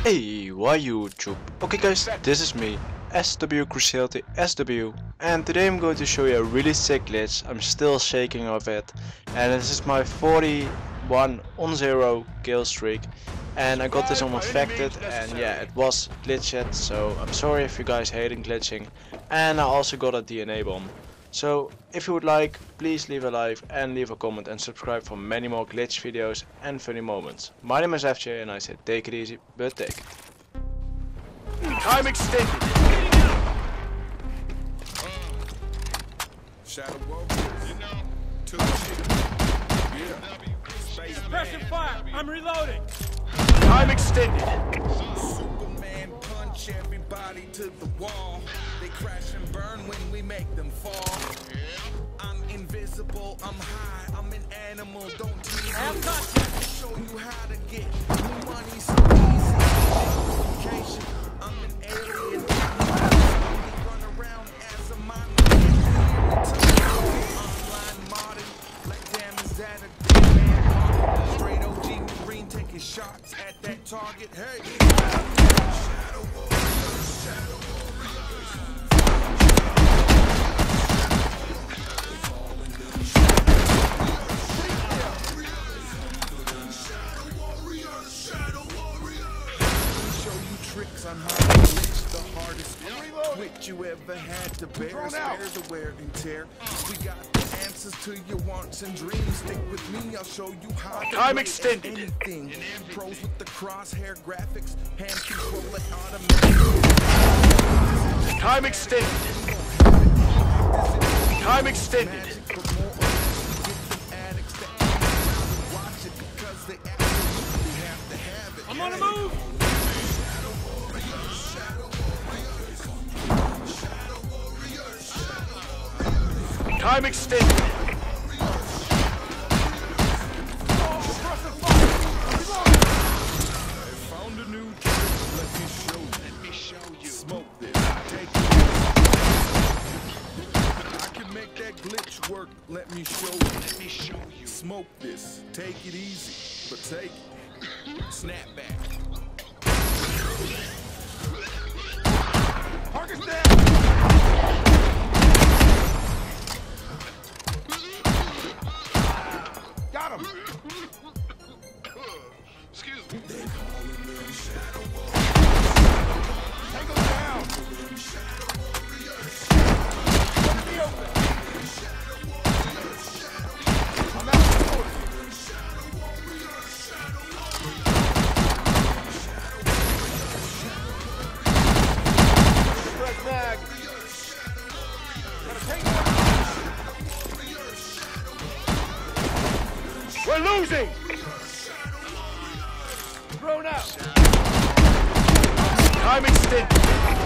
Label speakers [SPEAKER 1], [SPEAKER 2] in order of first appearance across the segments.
[SPEAKER 1] Hey, why YouTube? Okay guys, this is me, SW Cruciality SW, and today I'm going to show you a really sick glitch. I'm still shaking of it, and this is my 41 on 0 kill streak, and I got this on Affected, and yeah, it was glitched, so I'm sorry if you guys hating glitching, and I also got a DNA bomb. So if you would like, please leave a like and leave a comment and subscribe for many more glitch videos and funny moments. My name is FJ and I say take it easy, but take it.
[SPEAKER 2] Time extended. Shadow Warriors.
[SPEAKER 3] Suppression fire! I'm reloading!
[SPEAKER 2] Time extended.
[SPEAKER 4] Superman punch everybody to the wall. They crash and burn when we make them fall. I'm invisible, I'm high, I'm an animal, don't tease me. I'll show you how to get new money so easy. Vacation, I'm an alien. Run around as a mind. Online modern, like damn is that a dead man? Straight OG Marine taking shots at that target. Hey, Shadow Warriors, Shadow Warriors. Tricks on how to reach the hardest quit you ever had to bear. Spare the wear and tear. We got the answers to your wants and dreams. Stick with me, I'll show you how to
[SPEAKER 2] Time extended.
[SPEAKER 4] Anything. Pros with the crosshair graphics, hand control it automatic.
[SPEAKER 2] Time extended. Time extended.
[SPEAKER 3] I'm on the move!
[SPEAKER 2] Time extended.
[SPEAKER 4] Found a new trick. Let me show you. Smoke this. Take it. I can make that glitch work. Let me show you. Smoke this. Take it easy, but take it. Snap back. Target's down. Got him! Excuse me. They calling them Shadow Warriors. Take him down! Shadow Warriors. Let me open! Shadow Warriors. I'm out of order. Shadow Warriors. Shadow Warriors. Shadow Warriors. Press mag. Gotta take it.
[SPEAKER 2] We're losing.
[SPEAKER 3] Thrown out!
[SPEAKER 2] Time extended.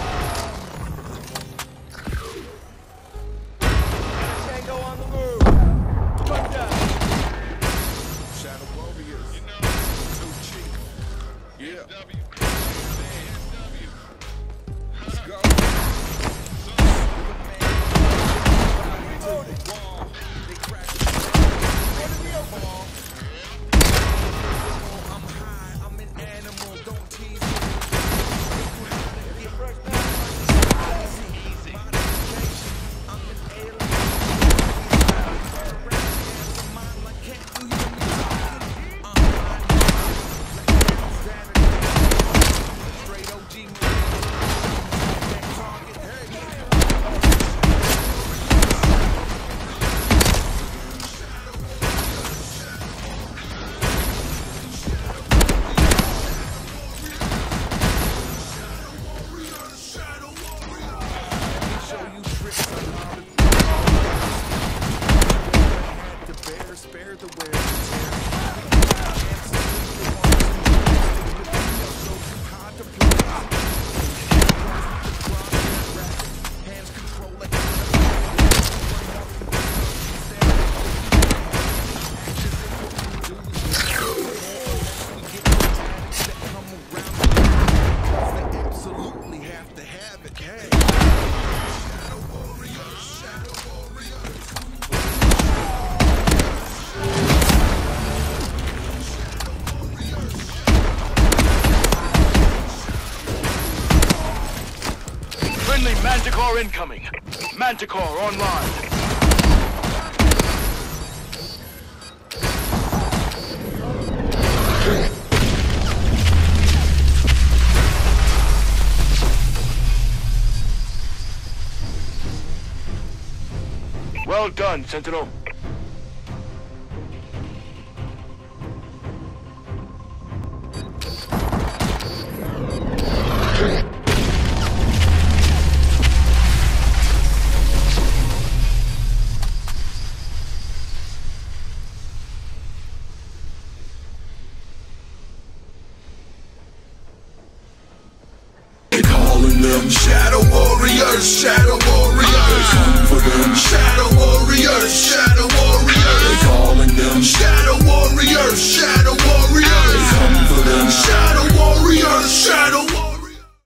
[SPEAKER 3] Tango on the move! Gun down!
[SPEAKER 4] Shadow Warriors. New chief. Yeah. Let's go. They crash. I'm high, I'm an animal, don't tease me. I'm an alien. Like, can't you hear me talking? Straight OG target. Spare the wear and hard to play. Hands control like they absolutely have to have it. Hey. Shadow Warriors, Shadow Warriors.
[SPEAKER 2] Manticore incoming. Manticore online. Well done, Sentinel.
[SPEAKER 4] Calling them Shadow Warriors, Shadow Warriors. Come for them Shadow Warriors, Shadow Warriors.